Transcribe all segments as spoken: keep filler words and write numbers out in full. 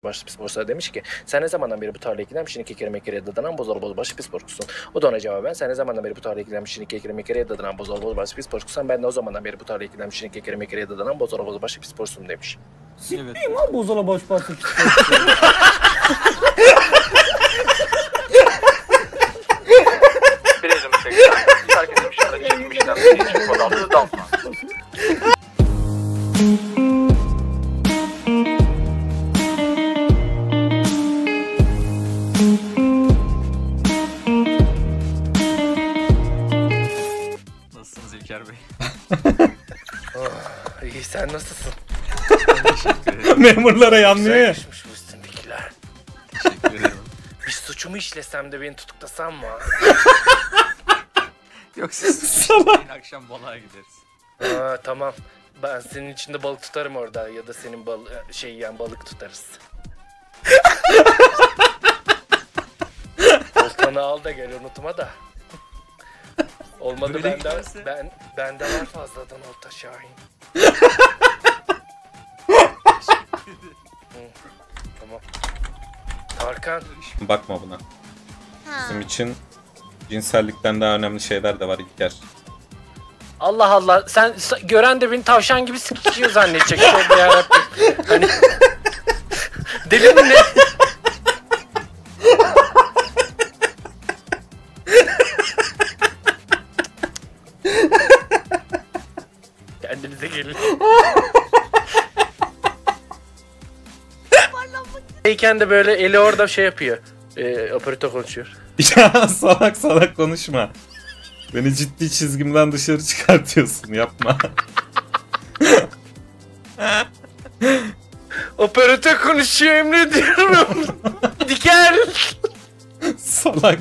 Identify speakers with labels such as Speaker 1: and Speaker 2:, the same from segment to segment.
Speaker 1: başı pis borçlar demiş ki sen ne zamandan beri bu tarlaya gidermişsin iki kere mekereye dadanan bozor boz başı pis borçlusun. O da ona cevaben sen ne zamandan beri bu tarlaya gidermişsin iki kere mekereye dadanan bozor boz başı pis borçlusun. Ben de o zamandan beri bu tarlaya gidermişsin iki kere mekereye dadanan bozor boz başı pis borçlusun demiş.
Speaker 2: Sikmeyeyim lan bozala baş parça pis
Speaker 3: Birazım seksen. Terk edilmiş ya da çekilmişten bir çıkmadı altı damla.
Speaker 4: Nasılsınız İlker Bey?
Speaker 1: Oh, iyi sen nasılsın?
Speaker 4: Teşekkür ederim.
Speaker 2: Memurlara yanmıyor ya.
Speaker 1: Güzelmiş bu üstündekiler.
Speaker 4: Teşekkür ederim.
Speaker 1: Bir suçumu işlesem de beni tutuklasam mı?
Speaker 4: Yok siz
Speaker 2: Salak.
Speaker 4: yine akşam balığa gideriz.
Speaker 1: Aa, tamam. Ben senin içinde balık tutarım orada ya da senin bal şey yiyen balık tutarız. Oltanı al da gel unutma da. Olmadı
Speaker 4: Böyle
Speaker 1: bende
Speaker 4: giderse-
Speaker 1: ben bende var fazladan olta Şahin. Hı, tamam. Tarkan.
Speaker 5: Bakma buna. Bizim için cinsellikten daha önemli şeyler de var İlker.
Speaker 1: Allah Allah sen s- gören de beni tavşan gibi sikiyor zannedecek. Tövbe yarabbim. Hani deli mi ne? Kendinize gelin. Deyken de böyle eli orada şey yapıyor. Ee, operatör konuşuyor.
Speaker 5: Ya salak salak konuşma. Beni ciddi çizgimden dışarı çıkartıyorsun, yapma.
Speaker 1: Operatör konuşuyor emrediyorum. Diker.
Speaker 5: Salak.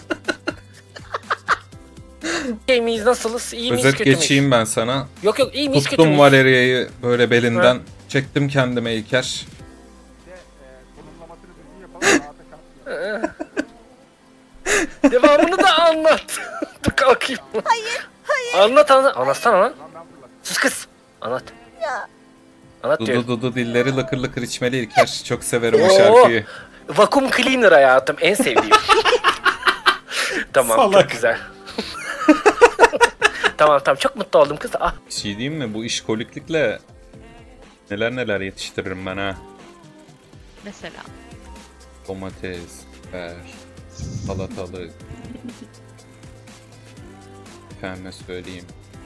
Speaker 1: İyi miyiz nasılız? İyi miyiz
Speaker 5: Özet
Speaker 1: kötü müyüz?
Speaker 5: geçeyim ben sana.
Speaker 1: Yok yok iyi miyiz kötü
Speaker 5: Tuttum
Speaker 1: müyüz?
Speaker 5: Valeria'yı böyle belinden. Çektim kendime İlker.
Speaker 1: Devamını da anlat. Dur kalkayım. Hayır, hayır. Anlat anlat. Anlatsana lan. Sus kız. Anlat. Anlat diyor.
Speaker 5: Dudu dudu dilleri lıkır lıkır içmeli İlker. Çok severim o
Speaker 1: Oo.
Speaker 5: şarkıyı.
Speaker 1: Vakum cleaner hayatım. En sevdiğim. Tamam
Speaker 5: Salak.
Speaker 1: çok güzel. Tamam tamam çok mutlu oldum kız. Ah.
Speaker 5: Bir şey diyeyim mi? Bu işkoliklikle neler neler yetiştiririm ben ha.
Speaker 6: Mesela.
Speaker 5: Domates, biber, salatalık. Efendime söyleyeyim.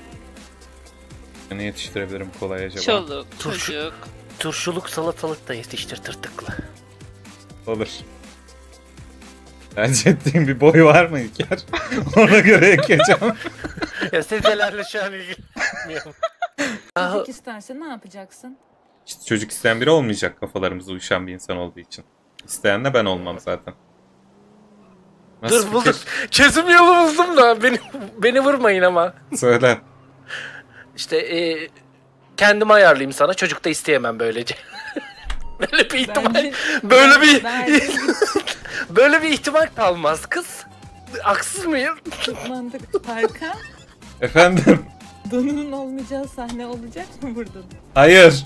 Speaker 5: Ne yetiştirebilirim kolay acaba?
Speaker 6: Çoluk,
Speaker 1: Turşu.
Speaker 6: çocuk.
Speaker 1: Turşuluk salatalık da yetiştir tırtıklı.
Speaker 5: Olur. Tercih ettiğim bir boy var mı İlker? Ona göre ekeceğim.
Speaker 1: Ya sizlerle şu an ilgilenmiyorum.
Speaker 7: Çocuk isterse ne yapacaksın?
Speaker 5: İşte çocuk isteyen biri olmayacak, kafalarımıza uyuşan bir insan olduğu için. İsteyen de ben olmam zaten. Nasıl
Speaker 1: Dur
Speaker 5: fikir?
Speaker 1: bulduk. Çözüm yolu buldum da beni beni vurmayın ama.
Speaker 5: Söyle.
Speaker 1: İşte e, kendimi ayarlayayım sana. Çocuk da isteyemem böylece. Böyle bir ihtimal.
Speaker 7: Bence-
Speaker 1: böyle bir
Speaker 7: Bence
Speaker 1: böyle bir ihtimal kalmaz kız. Haksız mıyım?
Speaker 7: çok mantıklı. Tarkan,
Speaker 5: Efendim?
Speaker 7: donunun olmayacağı sahne olacak mı burada?
Speaker 5: Hayır.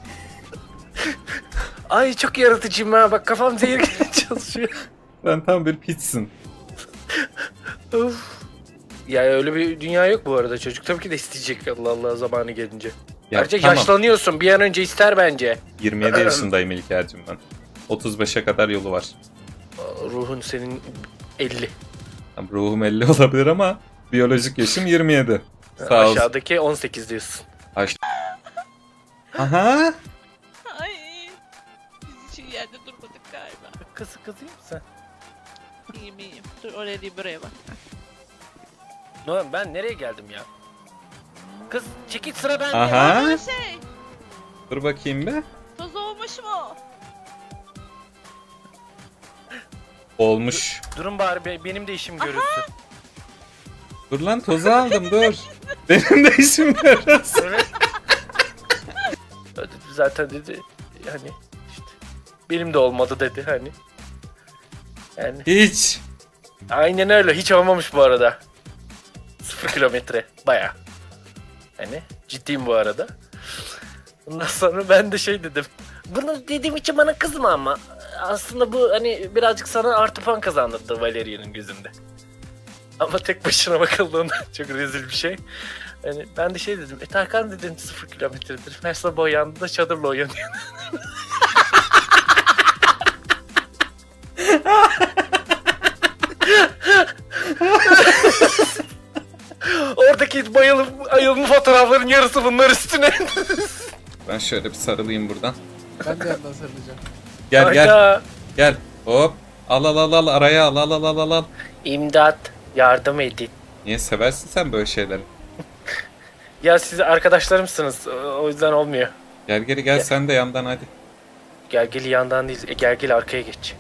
Speaker 1: Ay çok yaratıcıyım ha. Bak kafam zehir gibi çalışıyor.
Speaker 5: Sen tam bir piçsin.
Speaker 1: Of. Ya öyle bir dünya yok bu arada. Çocuk tabii ki de isteyecek Allah Allah zamanı gelince.
Speaker 5: Ya,
Speaker 1: Ayrıca
Speaker 5: tamam.
Speaker 1: yaşlanıyorsun. Bir an önce ister bence.
Speaker 5: yirmi yedi yaşındayım İlker'cim ben. otuz beşe kadar yolu var.
Speaker 1: Ruhun senin elli.
Speaker 5: Tam ruhum elli olabilir ama biyolojik yaşım yirmi yedi. Sağ ol.
Speaker 1: Aşağıdaki on sekiz diyorsun.
Speaker 5: Aş- Aha.
Speaker 6: Ay. Biz hiç iyi yerde durmadık galiba.
Speaker 1: Kız kızıyım sen.
Speaker 6: İyiyim iyiyim. Dur oraya değil buraya bak.
Speaker 1: Noem ben nereye geldim ya? Kız çekil sıra bende.
Speaker 5: Aha.
Speaker 6: Aa, şey.
Speaker 5: Dur bakayım be.
Speaker 6: Toz olmuş mu?
Speaker 5: Olmuş.
Speaker 1: Durun bari be- benim de işim görülsün.
Speaker 5: Dur lan tozu aldım dur. Benim de işim görürsün.
Speaker 1: Evet. Zaten dedi yani işte benim de olmadı dedi hani. Yani
Speaker 5: Hiç.
Speaker 1: aynen öyle hiç olmamış bu arada. Sıfır kilometre baya. Hani ciddiyim bu arada. Ondan sonra ben de şey dedim. Bunu dediğim için bana kızma ama. Aslında bu hani birazcık sana artı puan kazandırdı Valeria'nın gözünde. Ama tek başına bakıldığında çok rezil bir şey. Hani ben de şey dedim, e Tarkan dedim sıfır kilometredir. Her sabah uyandı da çadırla uyanıyor. Oradaki bayılım, ayılma fotoğrafların yarısı bunlar üstüne.
Speaker 5: Ben şöyle bir sarılayım buradan.
Speaker 8: Ben de yandan sarılacağım.
Speaker 5: Gel gel
Speaker 1: Hayda.
Speaker 5: gel. Hop. Al al al al araya al al al al al al.
Speaker 1: İmdat, yardım edin.
Speaker 5: Niye seversin sen böyle şeyleri?
Speaker 1: Ya siz arkadaşlarımsınız, o yüzden olmuyor.
Speaker 5: Gel geri gel
Speaker 1: Gel.
Speaker 5: sen de yandan hadi.
Speaker 1: Gel gel yandan değil, e, gel gel arkaya geç.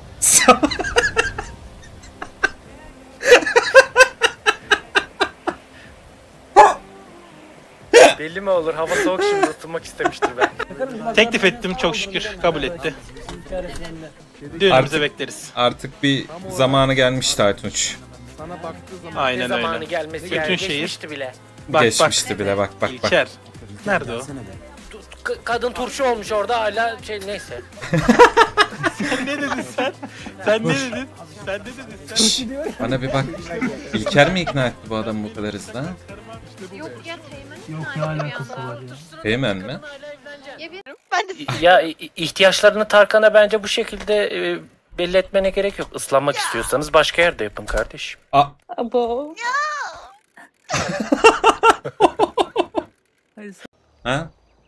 Speaker 1: Belli mi olur? Hava soğuk şimdi ısınmak istemiştir ben.
Speaker 2: Teklif ettim çok şükür kabul etti. Düğünümüzü
Speaker 5: Artık-
Speaker 2: bekleriz.
Speaker 5: Artık bir zamanı gelmişti Aytunç.
Speaker 8: Sana baktığı zaman
Speaker 2: Aynen
Speaker 1: Ne zamanı
Speaker 2: öyle.
Speaker 1: gelmesi
Speaker 2: Bütün
Speaker 1: yani
Speaker 2: şehir-
Speaker 1: geçmişti bile.
Speaker 2: Bak,
Speaker 5: Geçmişti bile bak bak bak.
Speaker 2: İlker. Nerede o?
Speaker 1: K- kadın turşu olmuş orada hala şey neyse.
Speaker 2: Sen ne dedin sen? Sen ne dedin? Sen ne dedin sen?
Speaker 5: Şşş, bana bir bak. İlker mi ikna etti bu adamı bu kadar hızlı ha?
Speaker 6: Yok ya Teğmen'in Yok ne alakası var ya.
Speaker 5: Teğmen mi?
Speaker 6: Ya bir ben de
Speaker 1: Ya i- ihtiyaçlarını Tarkan'a bence bu şekilde e, belli etmene gerek yok. Islanmak istiyorsanız başka yerde yapın kardeşim.
Speaker 5: Aa,
Speaker 7: Abo.
Speaker 5: ha?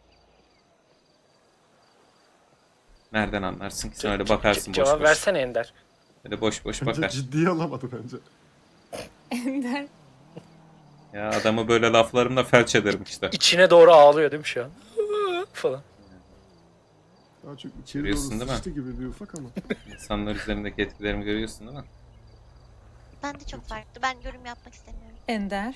Speaker 5: Nereden anlarsın ki sen öyle bakarsın
Speaker 1: Ce-
Speaker 5: boş
Speaker 1: Cevap
Speaker 5: boş.
Speaker 1: versene Ender.
Speaker 5: Öyle boş boş
Speaker 8: bence
Speaker 5: bakar.
Speaker 8: ciddiye alamadı bence.
Speaker 7: Ender.
Speaker 5: Ya adamı böyle laflarımla felç ederim işte.
Speaker 1: İçine doğru ağlıyor değil mi şu an? Falan.
Speaker 8: Daha çok içeri
Speaker 5: Görüyorsun
Speaker 8: doğru
Speaker 5: değil mi?
Speaker 8: sıçtı gibi bir ufak ama.
Speaker 5: İnsanlar üzerindeki etkilerimi görüyorsun değil mi?
Speaker 6: ben de çok farklı. Ben yorum yapmak istemiyorum.
Speaker 7: Ender.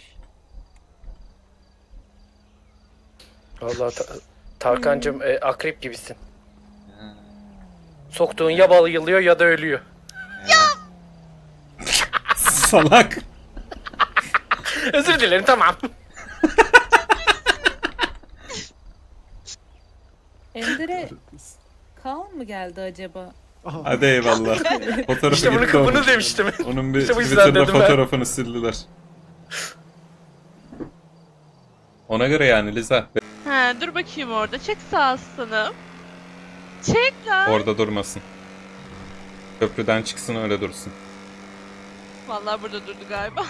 Speaker 1: Vallahi Ta- Tarkan'cığım e, akrep gibisin.
Speaker 5: Ha.
Speaker 1: Soktuğun ya bayılıyor ya da ölüyor.
Speaker 5: Salak.
Speaker 1: Özür dilerim tamam.
Speaker 7: Ender'e Kaan mı geldi acaba?
Speaker 8: Aha.
Speaker 5: Hadi eyvallah. Fotoğrafı
Speaker 1: İşte bunu,
Speaker 5: gitti onun.
Speaker 1: bunu demiştim.
Speaker 5: Onun bir
Speaker 1: İşte bu yüzden
Speaker 5: Twitter'da
Speaker 1: dedim ben.
Speaker 5: fotoğrafını sildiler. Ona göre yani Liza.
Speaker 6: Ha dur bakayım orada. Çek sağ aslanım. Çek lan.
Speaker 5: Orada durmasın. Köprüden çıksın öyle dursun.
Speaker 6: Vallahi burada durdu galiba.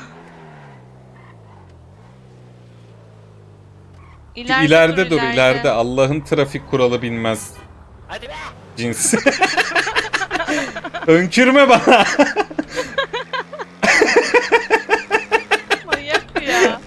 Speaker 6: İleride,
Speaker 5: ileride dur, ileride. Allah'ın trafik kuralı bilmez
Speaker 1: Hadi be.
Speaker 5: cinsi. Önkürme bana.
Speaker 6: Manyak bu ya.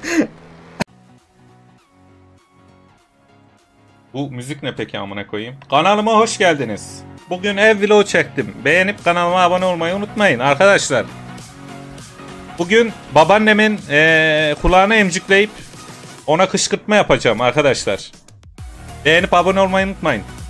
Speaker 5: Bu müzik ne peki amına koyayım? Kanalıma hoş geldiniz. Bugün ev vlogu çektim. Beğenip kanalıma abone olmayı unutmayın arkadaşlar. Bugün babaannemin ee, kulağına emcikleyip ona kışkırtma yapacağım arkadaşlar. Beğenip abone olmayı unutmayın.